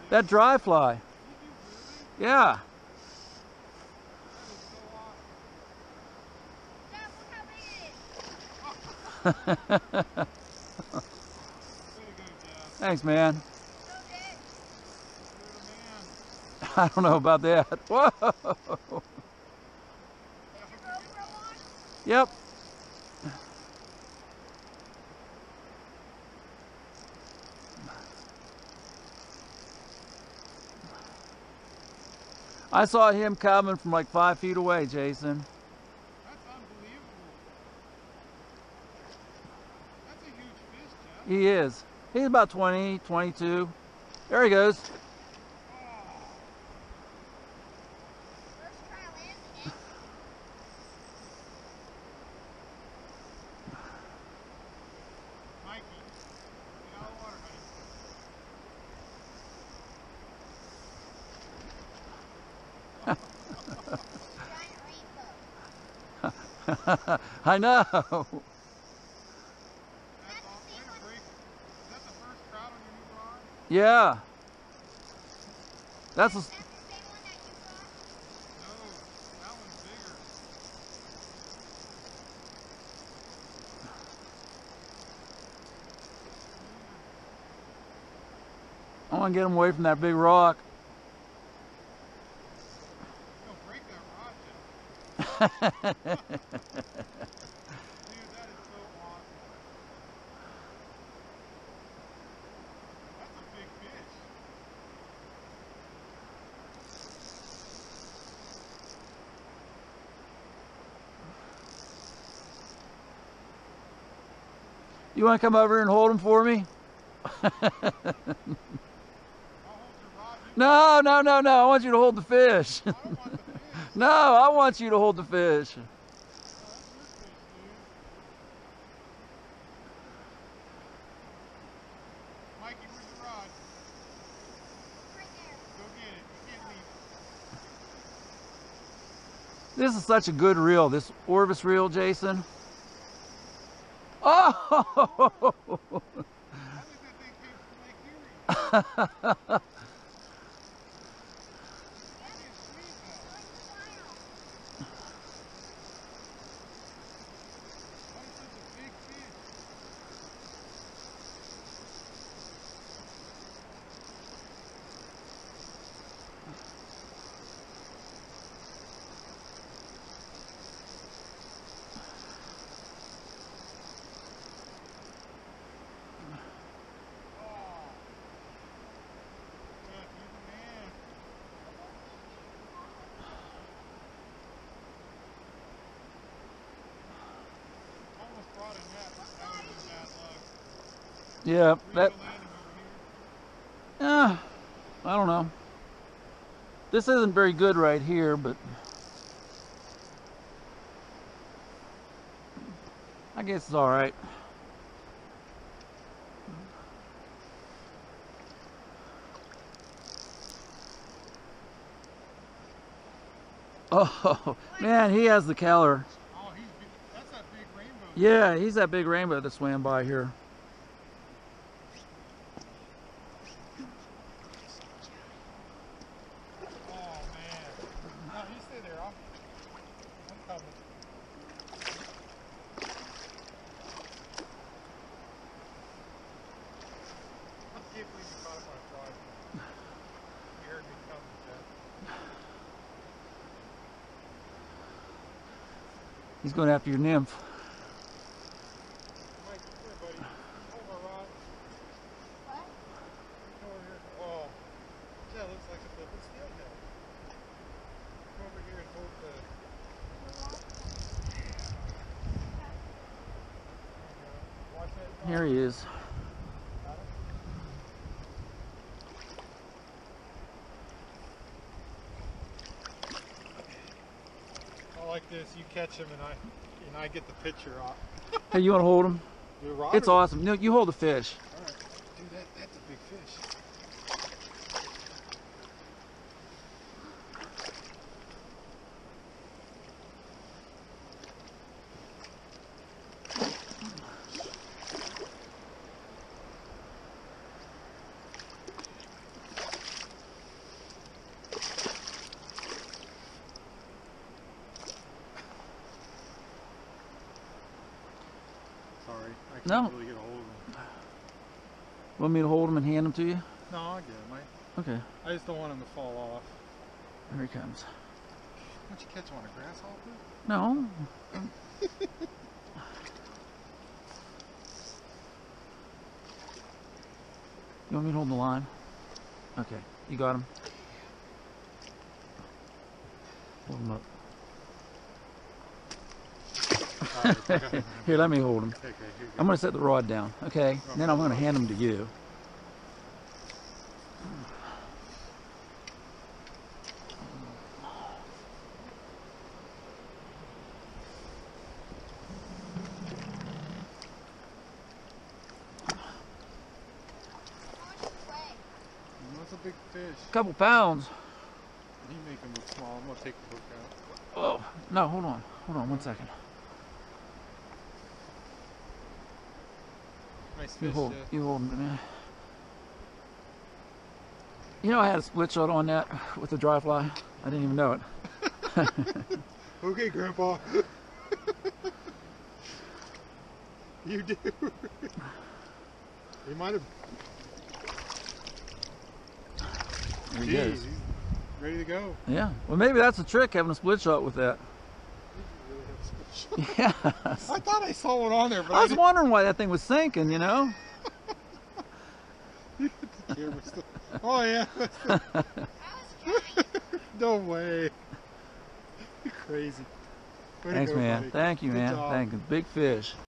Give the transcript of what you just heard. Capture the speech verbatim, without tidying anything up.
That dry fly. Yeah. Thanks, man. I don't know about that. Whoa. Yep. I saw him coming from like five feet away, Jason. That's unbelievable. That's a huge fish, Jeff. He is. He's about twenty, twenty-two. There he goes. Mikey, get out of the water, honey. I know. That's all. Way to break. Is that the first trout on your new rod? Yeah. That's a, No, that one's bigger. I want to get him away from that big rock. You'll break that rod, Jeff. Dude, that is so awesome. That's a big fish. You want to come over and hold him for me? I'll hold your rod. You No, no, no, no. I want you to hold the fish. I don't want the fish. No, I want you to hold the fish. Oh, that's your fish, dude. Mikey, where's the rod? Go get it. You can't leave it. This is such a good reel, this Orvis reel, Jason. Oh! I think that thing came from Lake Erie. That is sweet, though. That is such a big fish. Jeff, you're the man. Almost brought a net, but that would have been bad luck. Yeah, Were you that, gonna land him over here? uh, I don't know. This isn't very good right here, but I guess it's all right. Oh, man, he has the color. Oh, he's big. That's that big rainbow. Yeah, he's that big rainbow that swam by here. Oh, man. No, you stay there. I'll, I'm coming. I can't believe you caught him on a fly. You heard me coming, Jeff. He's going after your nymph. Mike, come here, buddy. Hold my rod. What? Come over here. Oh, that looks like a flippin' steelhead. Come over here and hold the. Watch that. Here he is. Got him? I like this. You catch him and I and I get the picture off. Hey, you want to hold him? The rod It's or- awesome. No, you hold the fish. All right. Dude, that, that's a big fish. No. Really get a hold of them. Want me to hold him and hand him to you? No, I'll get him. I, Okay. I just don't want him to fall off. Here he comes. Don't you catch him on a grasshopper? No. You want me to hold the line? Okay. You got him? Hold him up. Alright, Here, let me hold him. okay, here you I'm go. going to set the rod down, okay? And then I'm going to hand him to you. That's a big fish. A couple pounds. You make him look small. I'm gonna take the hook out. Oh, no, hold on. Hold on one second. Nice You fish. hold, Jeff. you hold him, man. You know I had a split shot on that with the dry fly. I didn't even know it. Okay, Grandpa. You do. He might have. There he Jeez, goes. he's ready to go. Yeah. Well, maybe that's the trick, having a split shot with that. You really have some- Yes. I thought I saw one on there, but I I was didn't. wondering why that thing was sinking, you know? The camera still- Oh yeah. No way. You're crazy. Way to Thanks, go, man. buddy. Thank you, Good man. job. Thank you. Big fish.